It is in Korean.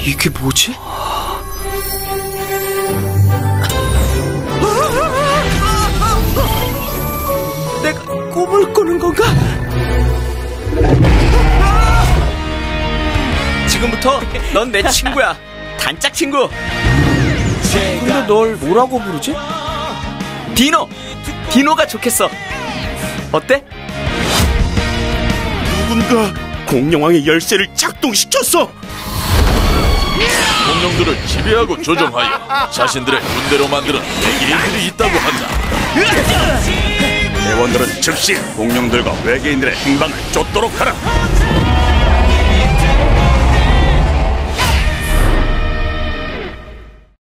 이게 뭐지? 내가 꿈을 꾸는 건가? 지금부터 넌 내 친구야. 단짝 친구. 근데 널 뭐라고 부르지? 디노! 디노가 좋겠어. 어때? 누군가 공룡왕의 열쇠를 작동시켰어. 공룡들을 지배하고 조종하여 자신들의 군대로 만드는 외계인들이 있다고 한다. 대원들은 즉시 공룡들과 외계인들의 행방을 쫓도록 하라.